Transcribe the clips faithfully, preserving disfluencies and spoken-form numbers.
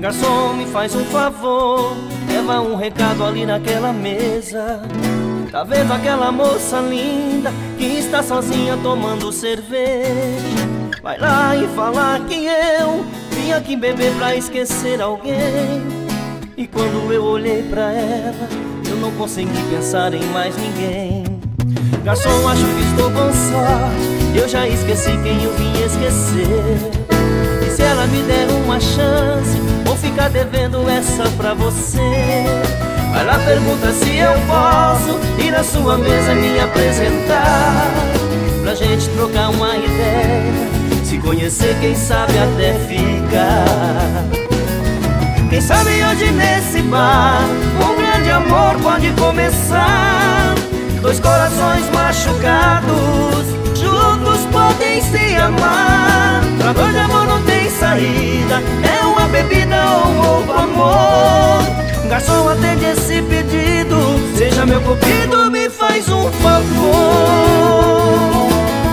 Garçom, me faz um favor, leva um recado ali naquela mesa. Tá vendo aquela moça linda que está sozinha tomando cerveja? Vai lá e fala que eu vim aqui beber pra esquecer alguém. E quando eu olhei pra ela, eu não consegui pensar em mais ninguém. Garçom, acho que estou com sorte, eu já esqueci quem eu vim esquecer. E se ela me der uma chance, vou ficar devendo essa pra você. Vai lá, pergunta se eu posso ir na sua mesa me apresentar, pra gente trocar uma ideia, se conhecer, quem sabe até ficar. Quem sabe hoje nesse bar um grande amor pode começar. Dois corações machucados juntos podem se amar. Pra dor de amor não tem saída, é uma bebida ou um novo amor. Garçom, atende esse pedido, seja meu cupido, me faz um favor.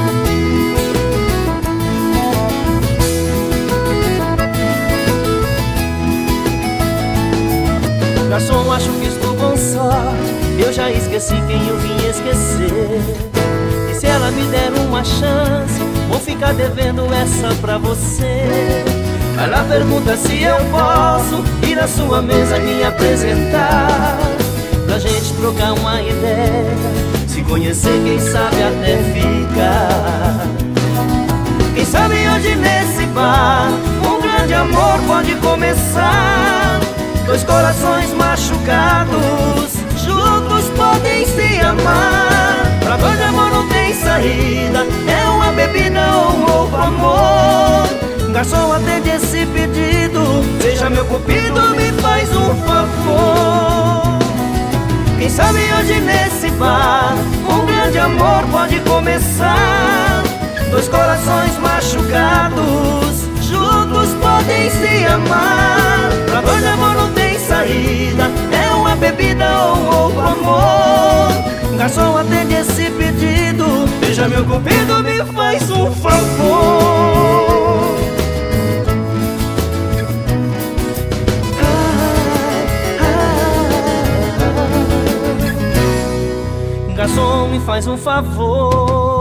Garçom, acho que estou com sorte, eu já esqueci quem eu vim esquecer. E se ela me der uma chance, vou ficar devendo essa pra você. Vai lá, pergunta se eu posso ir na sua mesa me apresentar, pra gente trocar uma ideia, se conhecer, quem sabe até ficar. Quem sabe hoje nesse bar um grande amor pode começar. Dois corações machucados juntos podem se amar. Pra dor de amor não tem saída, é uma bebida ou um novo amor. Garçom, atende esse pedido, seja meu cupido, me faz um favor. Quem sabe hoje nesse bar um grande amor pode começar. Dois corações machucados juntos podem se amar. Pra dor de amor não tem saída, é uma bebida ou um novo amor. Garçom, atende esse pedido, seja meu cupido, me faz um favor. Garçom, me faz um favor.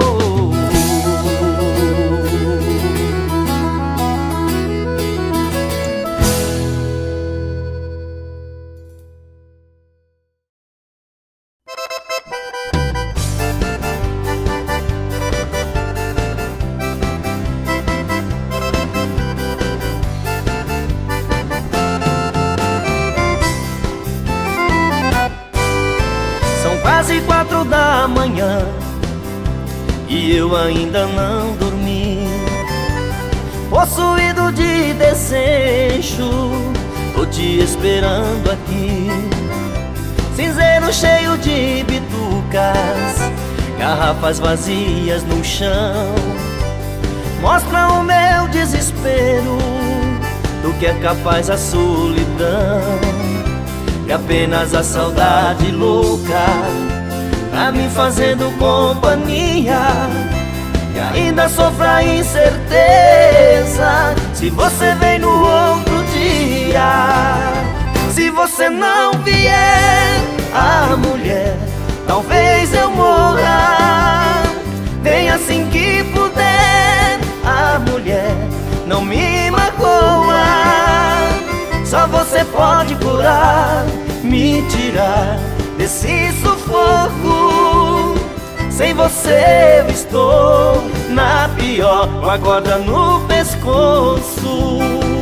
Quase quatro da manhã e eu ainda não dormi. Possuído de desejo, tô te esperando aqui. Cinzeiro cheio de bitucas, garrafas vazias no chão, mostra o meu desespero do que é capaz a solidão. E apenas a saudade louca tá me fazendo companhia. E ainda sofro a incerteza se você vem no outro dia. Se você não vier, a mulher, talvez eu morra. Vem assim que puder, a mulher, não me magoa. Só você pode curar, me tirar desse sufoco. Sem você eu estou na pior, com a corda no pescoço.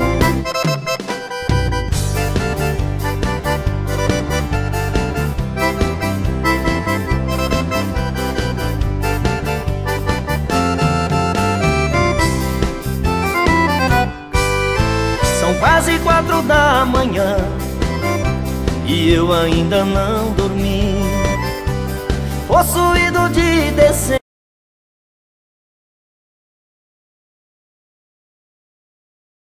São quase quatro da manhã e eu ainda não dormi. Possuído de desejo.